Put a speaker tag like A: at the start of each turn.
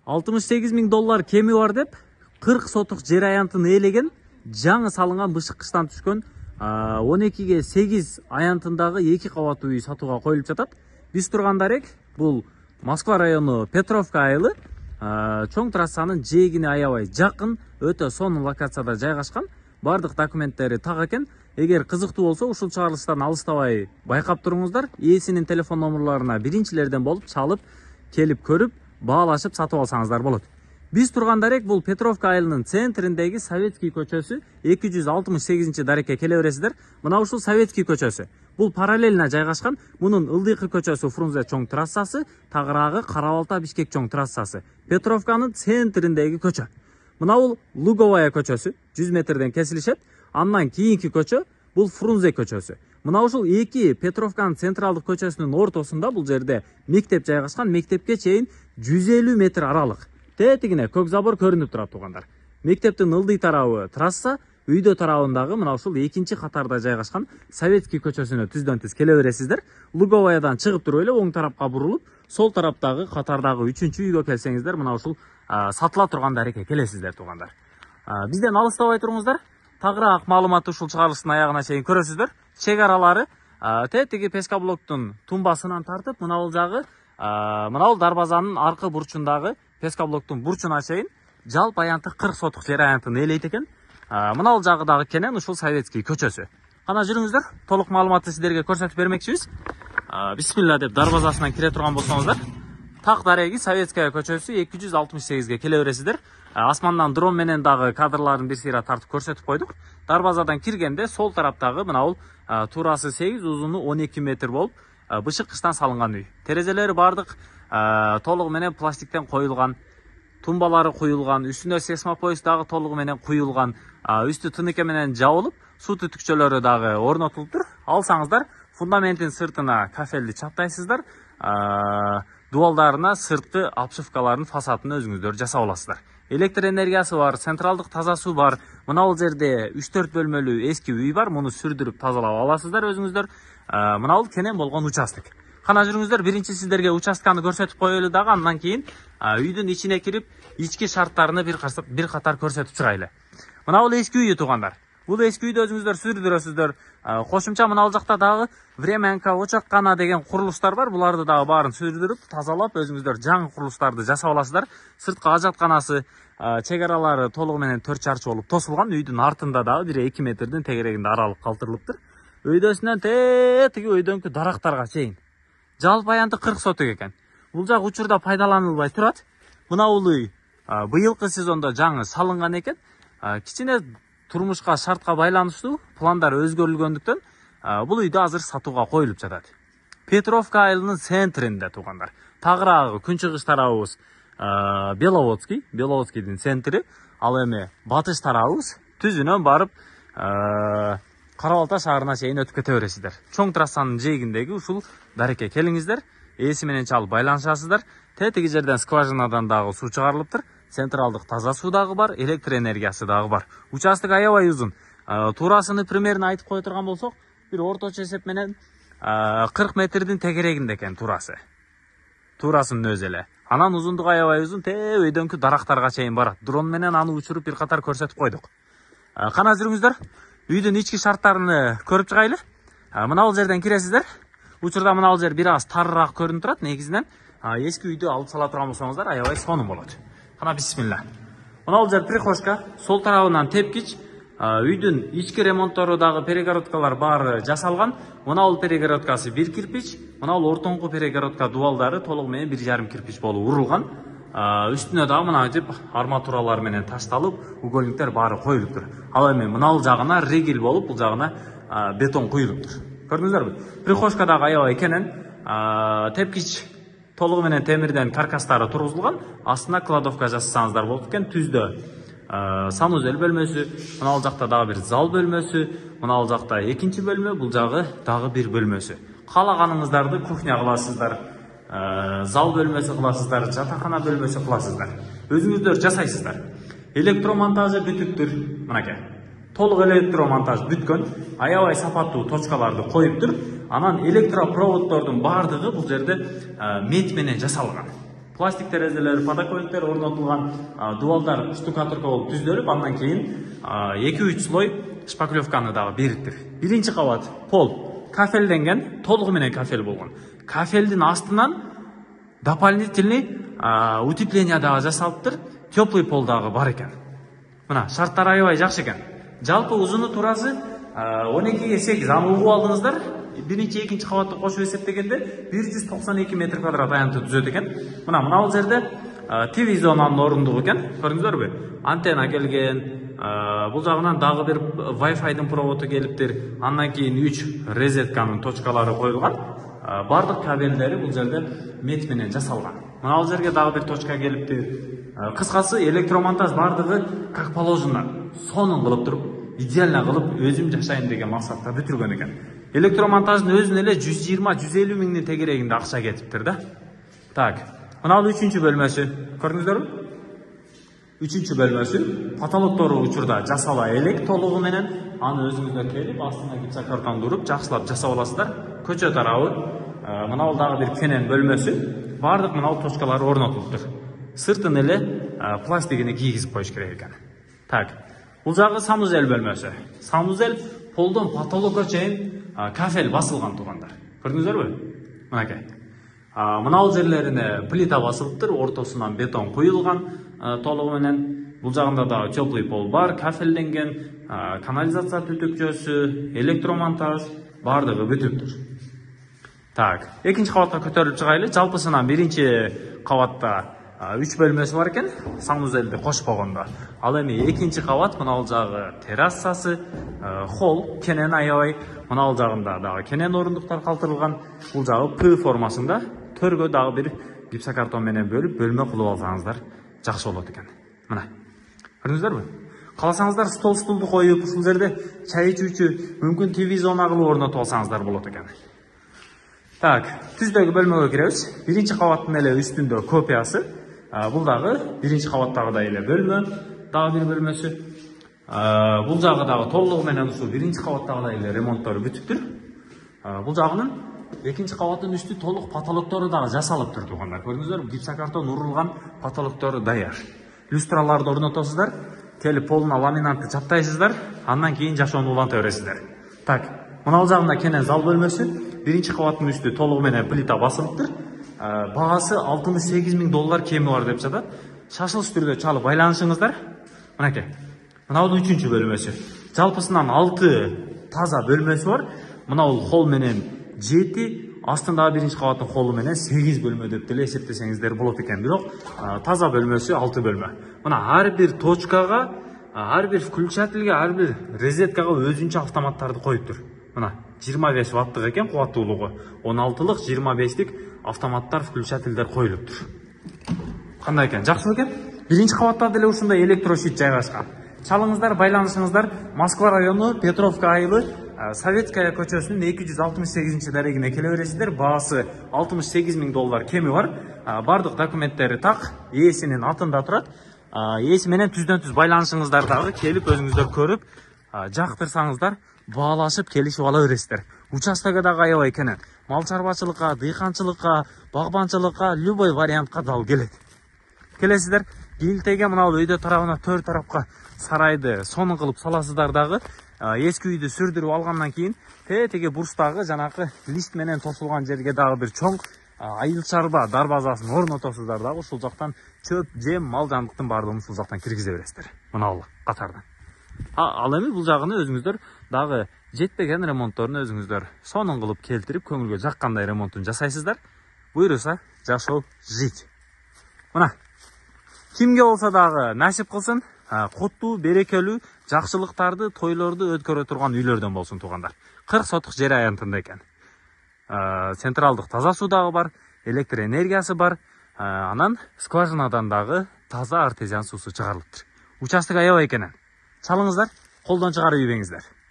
A: $68.000 кеми бар деп 40 сотық жер аянтын ээлеген жаңы салынған бышыққыштан түшкөн 12-ге 8 аянтындағы 2 кабаттуу үй сатууга коюлуп жатат. Биз тургандарек бул Москва району Петровка айылы чоң трассанын жээгине аябай жакын, өтө сонун локацияда жайгашкан. Бардык документтери так экен. Эгер кызыктуу болсо ушул чыгарылыштан алыстабай байкап туруңуздар. Ээсинин телефон номерларына биринчилерден болуп чалып, келип көрүп, баалашып сатып алсаңыздар болот. Биз тургандарек бул Петровка айылынын центриндеги Советский көчөсү 268 дарекке келе бересиздер. Мына ушул Советский көчөсү. Бул параллельно жайгашкан. Мунун ылдыйкы көчөсү Фрунзе чоң трассасы, тагыраагы Карабалта Бишкек чоң трассасы. Петровканын центриндеги көчө. Мына бул Луговая көчөсү 100 метрден кесилишет. Андан кийинки көчө бул Фрунзе көчөсү. Мына ушул эки Петровканын централдык көчөсүнүн ортосунда бул жерде мектеп жайгашкан. Мектепке чейин 150 метр аралык. Тетигине көк забор көрүнүп турат тугандар. Мектептин ылдый тарабы трасса, үйдө тарабындагы мына ушул экинчи катарда жайгашкан Советский көчөсүнө түздөн түз келе бересиздер. Луговаядан чыгып туруп эле оң тарапка бурулуп, сол тараптагы катардагы 3-үчү үйгө келсеңиздер, мына ушул сатыла турган дарекке келесиздер тугандар. Бизден алыстабай туруңуздар. Тагыраак маалыматты ушул чыгарылыштын аягына чейин көрөсүздөр. Чек аралары тетиги пескаблоктун тумбасынан тартып, мына бул жагы мына бул дарбазанын аркы бурчундагы пескаблоктун бурчуна чейин жалпы аянты 40 сотук жер аянтын ээлейт экен. Мына бул жагы дагы кенен ушул Советский көчөсү. Кана жүрүңүздөр, толук маалыматты сиздерге көрсөтүп бермекчибиз. Бисмилла деп дарбазасынан кире турган болсоңуздар, так дареги Советская көчөсү 268ге келе бересиздер. Асмандан дрон менен дагы кадрларын бир сыйра тартып көрсөтүп койдук. Дарбазадан киргенде сол тараптагы мына бул турасы 8, узуну 12 метр болуп, бышыккычтан салынган үй. Терезелери бардык толугу менен пластиктен коюлган, тумбалары куюлган, үстүнө сесмопояс дагы толугу менен куюлган, үстү тыныке менен жабылып, суу түтүкчөлөрү дагы орнотулуптур. Алсаңыздар, фундаментин сыртына кафелди чаптайсыздар, дубалдарына сырткы обшивкалардын фасадын өзүңүздөр жасап аласыздар. Электр энергиясы бар, централдык таза суу бар. Мына бул жерде 3-4 бөлмөлүү эски үй бар. Муну сүрдүрүп тазалап аласыздар өзүңүздөр. Мына бул кенен болгон участок. Кана жүрүңүздөр, биринчи сиздерге участканы көрсөтүп коелу дагы, андан кийин үйдүн ичине кирип, ички шарттарыны бир катар көрсөтүп чыгайлы. Мына бул эски үй тугандар. Бул эски үйдү өзүңүздөр сүрдүрөсүздөр. Кошумча мына бул жакта дагы времянка, очаккана деген курулуштар бар. Буларды дагы баарын сүрдүрүп, тазалап өзүңүздөр жаңы курулуштарды жасап аласыздар. Сырткы ажатканасы, чек аралары толугу менен 4 чарчы болуп тосулган. Үйдүн артында дагы 1-2 метрдин тегерегинде аралык калтырылыптыр. Өйдөсүнөн тетиги өйдөңкү дарактарга чейин. Жалпы аянты 40 сотук экен. Бул жак учурда пайдаланылбай турат. Мына бул үй быйылкы сезондо жаңы салынган экен. Кичине турмушка шартка байланыштуу пландар өзгөрүлгөндүктөн бул үйдө азыр сатууга коюлуп жатат. Петровка айылынын центринде тугандар. Тагыраагы күнчыгыш тарабыбыз Беловодскийдин центри, ал эми батыш тарабыбыз түзүнөн барып Карабалта шаарына чейин өтүп кете бересиздер. Чоң трассанын жээгиндеги ушул дарекке келиңиздер. Ээси менен чалып байланышасыздар. Тетиги жерден скважинадан дагы суу чыгарылыптыр. Централдык таза суу дагы бар, электр энергиясы дагы бар. Участок аябай узун. Турасыны примерно айтып кое турган болсок, бир орточо эсеп менен 40 метрдин тегерегинде экен турасы. Турасынын өзү эле. Анан узундугу аябай узун, өйдөңкү дарактарга чейин барат. Дрон менен аны учуруп бир катар көрсөтүп койдук. Кана жүрүңүздөр, үйдүн ички шарттарын көрүп чыгайлы. Мына бул жерден киресиздер. Учурда мына бул жер бир аз тарыраак көрүнүп турат. Негизинен эски үйдү алып сала турган болсоңуздар, аябай сонун болот. Кана бисмилла. Мына бул жер прихожка, сол тарабынан тепкич, үйдүн ички ремонттору дагы перегородкалар баары жасалган. Мына бул перегородкасы 1 кирпич, мына бул ортоңку перегородка дубалдары толугу менен 1,5 кирпич болуп урулган. Үстүнө дагы мынантип арматуралар менен ташталып, угольниктер баары коюлуптур. Ал эми мына бул жагына ригель болуп, бул жагына бетон куюлуптур. Көрдүңүздөрбү? Прихожка дагы аябай кенен, тепкич толугу менен темирден каркастары тургузулган. Астына кладовка жасасаңыздар болот экен. Түздө санузел бөлмөсү, мына бул жакта дагы бир зал бөлмөсү, мына бул жакта экинчи бөлмө, бул жагы дагы бир бөлмөсү. Каалаганыңыздарды кухня кыласыздар, зал бөлмөсү кыласыздар, жатакана бөлмөсү кыласыздар. Өзүңүздөр жасайсыздар. Электромонтажы бүтүптүр. Мынакей. Толук электромонтаж бүткөн, аябай сапаттуу точкаларды коюптур. Анан электропроводдордун баардыгы бул жерде мет менен жасалган. Пластик терезелер, подоконниктер орнотулган, дубалдар штукатурка болуп түзүлүп, андан кийин 2-3 слой шпаклевканы дагы бериптир. Биринчи кабат пол кафелденген, толугу менен кафел болгон. Кафелдин астынан дополнительный утепление дагы жасалыптыр. Теплый пол дагы бар экен. Мына шарттары аябай жакшы экен. Жалпы узуну турасы 12-8, аны угуп алдыңыздар. Биринчи, экинчи кабатты кошуп эсептегенде 192 метр квадрат аянты түзөт экен. Мына жерде TV зонанын орундугу экен. Көрдүңүздөрбү? Антенна келген. Бул жагынан дагы бир Wi-Fi'дин проводу келиптир. Андан кийин 3 розетканын точкалары коюлган. Бардык кабелдери бул жерде мет менен жасалган. Мына бул жерге дагы бир точка келиптир. Кыскасы электромонтаж бардыгы как положено. Сонун кылып туруп, идеально кылып өзүм жашайын деген максатта бүтүргөн экен. Электромонтаждын өзүнө эле 120-150 миңдин тегерегинде акча кетиптир да. Так, мына бул 3-чү бөлмөсү. Көрдүңүздөрбү? 3-чү бөлмөсү. Потолоктору учурда жасала элек толугу менен. Аны өзүңүздөр келип, астына гипсокартон уруп, жакшылап жасап аласыздар. Көчө тарабы. Мына бул дагы бир кенен бөлмөсү. Бардык мына бул точкалар орнотулуптур. Сыртын эле пластигини кийгизип коюш керек экен. Так, бул жагы санузел бөлмөсү. Санузел полдон потолокко чейин кафел басылган туугандар. Көрдүңүздөрбү? Мынакей. Мына бул жерлерине плита басылыптыр, ортосунан бетон куюлган толугу менен. Бул жагында да теплый пол бар, кафелденген, канализация түтүкчөсү, электромонтаж бардыгы бүтүптүр. Так, экинчи кабатка көтөрүлүп чыгайлы. Жалпысынан биринчи кабатта 3 бөлмөсү бар экен, санузелди кошпогондо. Ал эми экинчи кабат, мына бул жагы террасасы, холл, кенен аябай. Мына бул жагында дагы кенен орундуктар калтырылган. Бул жагы П формасында. Төргө дагы бир гипсокартон менен бөлүп, бөлмө кылып алсаңыздар жакшы болот экен. Мына. Көрдүңүздөрбү? Кааласаңыздар столду коюп, ушул жерде чай ичүүчү, мүмкүн ТВ зона кылып орнотуп алсаңыздар болот экен. Так, түздөгү бөлмөгө киребиз. Биринчи кабаттын эле үстүндө копиясы. Бул дагы биринчи кабаттагыдай эле бөлмө, дагы бир бөлмөсү. Бул жагы дагы толугу менен ушул биринчи кабаттагыдай эле ремонттору бүтүптүр. Бул жагынын экинчи кабаттын үстү толук потолоктору дагы жасалыптыр туугандар. Көрдүңүздөрбү? Гипсокартон урулган, потолоктору даяр. Люстраларды орнотосуздар, келип полуна ламинантты чаптайсыздар, андан кийин жашоону уланта бересиздар. Так, мына бул жагында кенен зал бөлмөсү. Биринчи кабаттын үстү толугу менен плита басылыптыр. Багасы $68 000 кеми бар деп жатат. Шашылыш түрдө чалып байланышыңыздар. Мынакей. Мына бул 3-чү бөлмөсү. Жалпысынан 6 таза бөлмөсү бар. Мына бул холл менен 7, астындагы биринчи кабаттын холлу менен 8 бөлмө деп деле эсептесеңиздер болот экен. Бирок таза бөлмөсү 6 бөлмө. Мына ар бир точкага, ар бир включательге, ар бир розеткага өзүнчө автоматтарды коюптур. Мына 25 ваттык экен кубаттуулугу. 16-лык, 25-лик автоматтар, включательдер коюлуптур. Кандай экен? Жакшы экен? Биринчи кабатта деле ушундай электрощит жайгашкан. Чалыңыздар, байланышыңыздар. Москва району, Петровка айылы, Советская көчөсүнүн 268 дарегине келе бересиздер. Баасы $68 000 кеми бар. Бардык документтери так, ээсинин атында турат. Ээси менен түздөн түз байланышыңыздар дагы келип өзүңүздөр көрүп, жактырсаңыздар, баалашып келишип ала бересиздер. Участогу дагы аябай кенен. Мал чарбачылыкка, дыйканчылыкка, багбанчылыкка, любой вариантка дал келет. Келесиздер, кийинтеге мына бул өйдө тарабына төр тарапка сарайды сонун кылып саласыздар дагы. Эски үйдү сүрдүрүп алгандан кийин теге бурстагы жанакы лист менен тосулган жерге дагы бир чоң айыл чарба дарбазасын орнотосуздар дагы. Ушул жактан чөп, жем, мал жандыктын баардыгын ушул жактан киргизе бересиздер. Мына бул катардан. Ал эми бул жагыны өзүңүздөр дагы жетпеген ремонтторун өзүңүздөр сонун кылып келтирип, көңүлгө жаккандай ремонтун жасайсыздар. Буйруса жашоо жить. Мына кимге болсо дагы насип кылсын, куттуу, берекелүү, жакшылыктарды, тойлорду өткөрө турган үйлөрдөн болсун туугандар. 40 сотук жер аянтында экен. Централдык таза суу дагы бар, электр энергиясы бар, анан скважинадан дагы таза артезиан суусу чыгарылыптыр. Участок аябай экен. Чалыңыздар, колдон чыгарып ийбеңиздер.